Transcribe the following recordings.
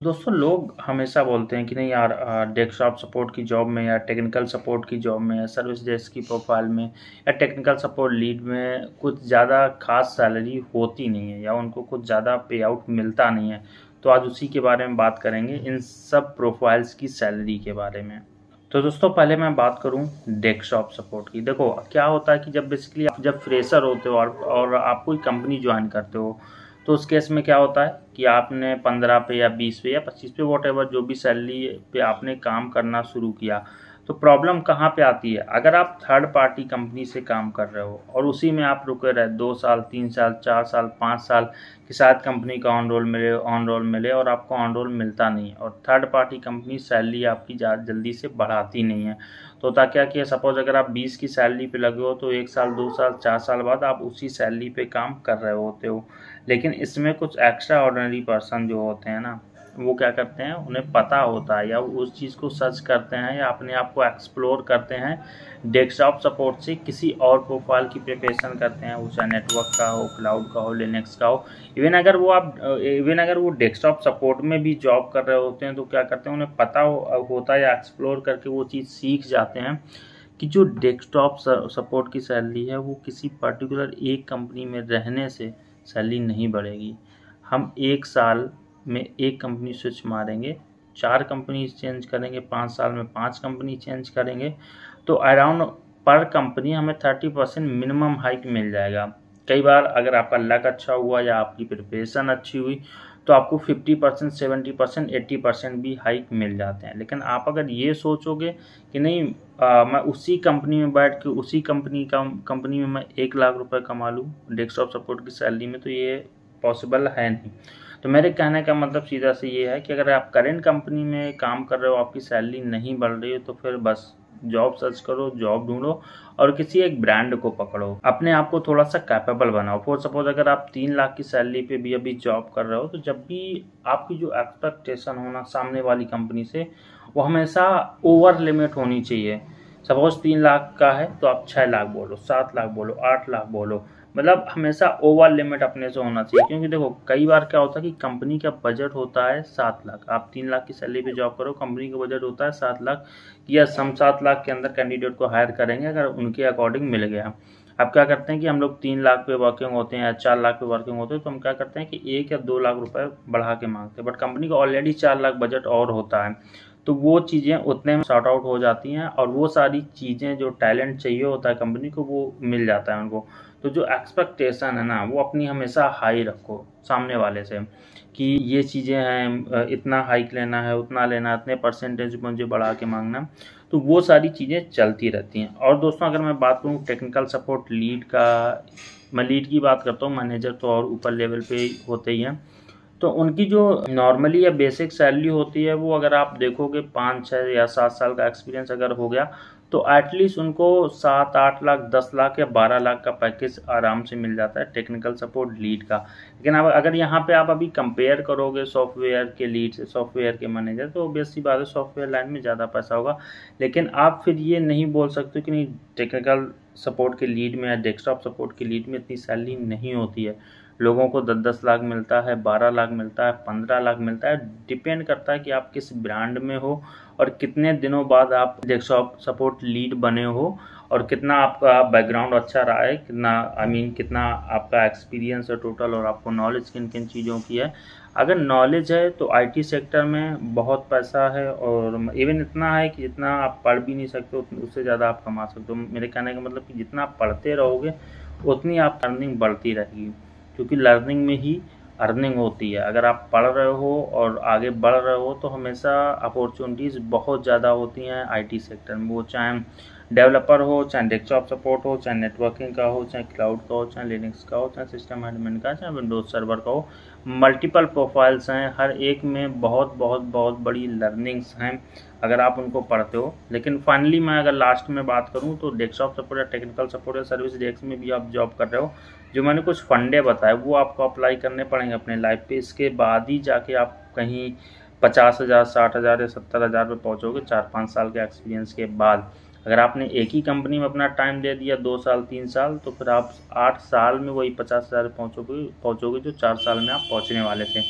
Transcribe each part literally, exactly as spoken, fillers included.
दोस्तों लोग हमेशा बोलते हैं कि नहीं यार, डेस्कटॉप सपोर्ट की जॉब में या टेक्निकल सपोर्ट की जॉब में या सर्विस डेस्क की प्रोफाइल में या टेक्निकल सपोर्ट लीड में कुछ ज़्यादा खास सैलरी होती नहीं है या उनको कुछ ज़्यादा पे आउट मिलता नहीं है। तो आज उसी के बारे में बात करेंगे, इन सब प्रोफाइल्स की सैलरी के बारे में। तो दोस्तों पहले मैं बात करूं डेस्कटॉप सपोर्ट की। देखो क्या होता है कि जब बेसिकली आप जब फ्रेशर होते हो और, और आप कोई कंपनी ज्वाइन करते हो, तो उस केस में क्या होता है कि आपने पंद्रह पे या बीस पे या पच्चीस पे वॉट एवर जो भी सैलरी पे आपने काम करना शुरू किया, तो प्रॉब्लम कहाँ पे आती है? अगर आप थर्ड पार्टी कंपनी से काम कर रहे हो और उसी में आप रुके रहे दो साल तीन साल चार साल पाँच साल कि शायद कंपनी का ऑन रोल मिले ऑन रोल मिले और आपको ऑन रोल मिलता नहीं है, और थर्ड पार्टी कंपनी सैलरी आपकी जल्दी से बढ़ाती नहीं है, तो होता क्या कि सपोज अगर आप बीस की सैलरी पे लगे हो तो एक साल दो साल चार साल बाद आप उसी सैलरी पे काम कर रहे होते हो। लेकिन इसमें कुछ एक्स्ट्रा ऑर्डिनरी पर्सन जो होते हैं ना, वो क्या करते हैं, उन्हें पता होता है या उस चीज़ को सर्च करते हैं या अपने आप को एक्सप्लोर करते हैं, डेस्कटॉप सपोर्ट से किसी और प्रोफाइल की प्रिपरेशन करते हैं, वो चाहे नेटवर्क का हो, क्लाउड का हो, लिनक्स का हो। इवन अगर वो आप इवन अगर वो डेस्कटॉप सपोर्ट में भी जॉब कर रहे होते हैं तो क्या करते हैं, उन्हें पता हो, होता है या एक्सप्लोर करके वो चीज़ सीख जाते हैं कि जो डेस्कटॉप सपोर्ट की सैलरी है वो किसी पर्टिकुलर एक कंपनी में रहने से सैलरी नहीं बढ़ेगी। हम एक साल में एक कंपनी स्विच मारेंगे, चार कंपनी चेंज करेंगे, पाँच साल में पांच कंपनी चेंज करेंगे, तो अराउंड पर कंपनी हमें थर्टी परसेंट मिनिमम हाइक मिल जाएगा। कई बार अगर आपका लक अच्छा हुआ या आपकी प्रिपरेशन अच्छी हुई तो आपको fifty percent seventy percent eighty percent भी हाइक मिल जाते हैं। लेकिन आप अगर ये सोचोगे कि नहीं आ, मैं उसी कंपनी में बैठ के उसी कंपनी का कंपनी में मैं एक लाख रुपए कमा लूँ डेस्कटॉप सपोर्ट की सैलरी में, तो ये पॉसिबल है नहीं। तो मेरे कहने का मतलब सीधा से ये है कि अगर आप करेंट कंपनी में काम कर रहे हो, आपकी सैलरी नहीं बढ़ रही है, तो फिर बस जॉब सर्च करो, जॉब ढूंढो और किसी एक ब्रांड को पकड़ो, अपने आप को थोड़ा सा कैपेबल बनाओ। फॉर सपोज अगर आप तीन लाख की सैलरी पे भी अभी जॉब कर रहे हो, तो जब भी आपकी जो एक्सपेक्टेशन होना सामने वाली कंपनी से, वो हमेशा ओवर लिमिट होनी चाहिए। सपोज तीन लाख का है तो आप छः लाख बोलो, सात लाख बोलो, आठ लाख बोलो, मतलब हमेशा ओवर लिमिट अपने से होना चाहिए। क्योंकि देखो कई बार क्या होता है कि कंपनी का बजट होता है सात लाख, आप तीन लाख की सैलरी पे जॉब करो, कंपनी का बजट होता है सात लाख या हम सात लाख के अंदर कैंडिडेट को हायर करेंगे अगर उनके अकॉर्डिंग मिल गया। अब क्या करते हैं कि हम लोग तीन लाख पे वर्किंग होते हैं या चार लाख पे वर्किंग होते हैं, तो हम क्या करते हैं कि एक या दो लाख रुपए बढ़ा के मांगते हैं, बट कंपनी का ऑलरेडी चार लाख बजट और होता है, तो वो चीज़ें उतने में शॉर्ट आउट हो जाती हैं और वो सारी चीज़ें जो टैलेंट चाहिए होता है कंपनी को वो मिल जाता है उनको। तो जो एक्सपेक्टेशन है ना, वो अपनी हमेशा हाई रखो सामने वाले से कि ये चीज़ें हैं, इतना हाइक लेना है, उतना लेना है, इतने परसेंटेज मुझे बढ़ा के मांगना, तो वो सारी चीज़ें चलती रहती हैं। और दोस्तों अगर मैं बात करूँ टेक्निकल सपोर्ट लीड का, मैं लीड की बात करता हूँ, मैनेजर तो और ऊपर लेवल पे होते ही हैं, तो उनकी जो नॉर्मली या बेसिक सैलरी होती है वो अगर आप देखोगे पाँच छः या सात साल का एक्सपीरियंस अगर हो गया तो एटलीस्ट उनको सात आठ लाख दस लाख या बारह लाख का पैकेज आराम से मिल जाता है टेक्निकल सपोर्ट लीड का। लेकिन अब अगर यहाँ पे आप अभी कंपेयर करोगे सॉफ्टवेयर के लीड से सॉफ्टवेयर के मैनेजर, तो ऑब्वियस सी बात है सॉफ्टवेयर लाइन में ज़्यादा पैसा होगा। लेकिन आप फिर ये नहीं बोल सकते कि नहीं टेक्निकल सपोर्ट के लीड में या डेस्कटॉप सपोर्ट के लीड में इतनी सैलरी नहीं होती है। लोगों को दस दस लाख मिलता है, बारह लाख मिलता है, पंद्रह लाख मिलता है, डिपेंड करता है कि आप किस ब्रांड में हो और कितने दिनों बाद आप डेस्कटॉप सपोर्ट लीड बने हो और कितना आपका बैकग्राउंड अच्छा रहा है, कितना आई मीन कितना आपका एक्सपीरियंस है टोटल और आपको नॉलेज किन किन चीज़ों की है। अगर नॉलेज है तो आईटी सेक्टर में बहुत पैसा है और इवन इतना है कि जितना आप पढ़ भी नहीं सकते उससे ज़्यादा आप कमा सकते हो। मेरे कहने का मतलब कि जितना आप पढ़ते रहोगे उतनी आप अर्निंग बढ़ती रहेगी, क्योंकि लर्निंग में ही अर्निंग होती है। अगर आप पढ़ रहे हो और आगे बढ़ रहे हो तो हमेशा अपॉर्चुनिटीज़ बहुत ज़्यादा होती हैं आईटी सेक्टर में, वो चाहे डेवलपर हो, चाहे डेस्कटॉप सपोर्ट हो, चाहे नेटवर्किंग का हो, चाहे क्लाउड का हो, चाहे लिनक्स का हो, चाहे सिस्टम एडमिन का, चाहे विंडोज सर्वर का हो। मल्टीपल प्रोफाइल्स हैं, हर एक में बहुत बहुत बहुत बड़ी लर्निंग्स हैं अगर आप उनको पढ़ते हो। लेकिन फाइनली मैं अगर लास्ट में बात करूं तो डेस्कटॉप सपोर्ट या टेक्निकल सपोर्ट या सर्विस डेस्क में भी आप जॉब कर रहे हो, जो मैंने कुछ फंडे बताए वो आपको अप्लाई करने पड़ेंगे अपने लाइफ पे। इसके बाद ही जाके आप कहीं पचास हज़ार साठ हज़ार या सत्तर हज़ार पे पहुँचोगे चार पाँच साल के एक्सपीरियंस के बाद। अगर आपने एक ही कंपनी में अपना टाइम दे दिया दो साल तीन साल, तो फिर आप आठ साल में वही पचास हज़ार पहुँचोगे पहुँचोगे जो चार साल में आप पहुँचने वाले थे।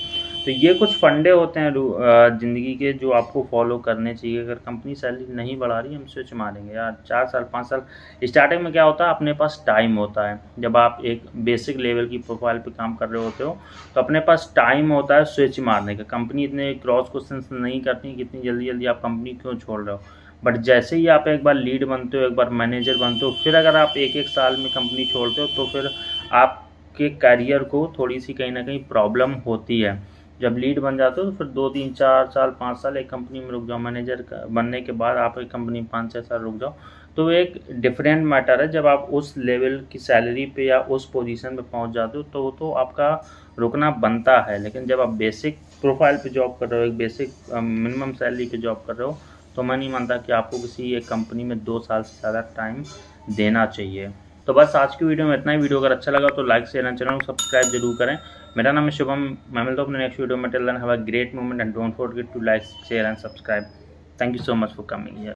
तो ये कुछ फंडे होते हैं ज़िंदगी के जो आपको फॉलो करने चाहिए। अगर कंपनी सैलरी नहीं बढ़ा रही हम स्विच मारेंगे यार। चार साल पाँच साल स्टार्टिंग में क्या होता है, अपने पास टाइम होता है। जब आप एक बेसिक लेवल की प्रोफाइल पे काम कर रहे होते हो तो अपने पास टाइम होता है स्विच मारने का। कंपनी इतने क्रॉस क्वेश्चन नहीं करती कि इतनी जल्दी जल्दी आप कंपनी क्यों छोड़ रहे हो। बट जैसे ही आप एक बार लीड बनते हो, एक बार मैनेजर बनते हो, फिर अगर आप एक एक साल में कंपनी छोड़ते हो तो फिर आपके करियर को थोड़ी सी कहीं ना कहीं प्रॉब्लम होती है। जब लीड बन जाते हो तो फिर दो तीन चार साल पाँच साल एक कंपनी में रुक जाओ, मैनेजर बनने के बाद आप एक कंपनी में पाँच छः साल रुक जाओ तो एक डिफरेंट मैटर है। जब आप उस लेवल की सैलरी पे या उस पोजीशन पे पहुंच जाते हो तो तो आपका रुकना बनता है। लेकिन जब आप बेसिक प्रोफाइल पे जॉब कर रहे हो, एक बेसिक मिनिमम सैलरी पे जॉब कर रहे हो, तो मैं नहीं मानता कि आपको किसी एक कंपनी में दो साल से ज़्यादा टाइम देना चाहिए। तो बस आज की वीडियो में इतना ही। वीडियो अगर अच्छा लगा तो लाइक शेयर एंड चैनल को सब्सक्राइब जरूर करें। मेरा नाम है शुभम, मैं मिलता हूँ अपने नेक्स्ट वीडियो में। Till then have a great moment and don't forget to like share and subscribe. Thank you so much for coming here.